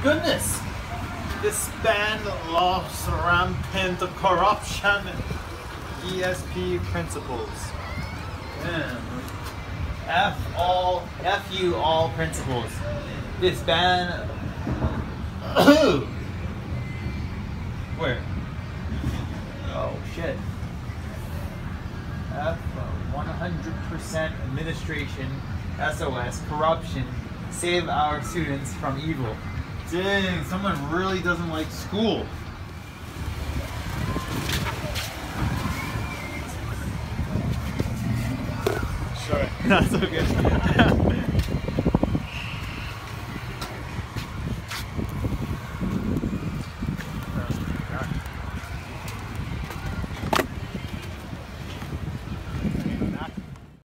goodness! Disband lost rampant corruption. ESP principles. Damn. F you all principles. Disband. Where? Oh shit. F 100% administration. SOS corruption. Save our students from evil. Dang, someone really doesn't like school. Sorry. That's okay.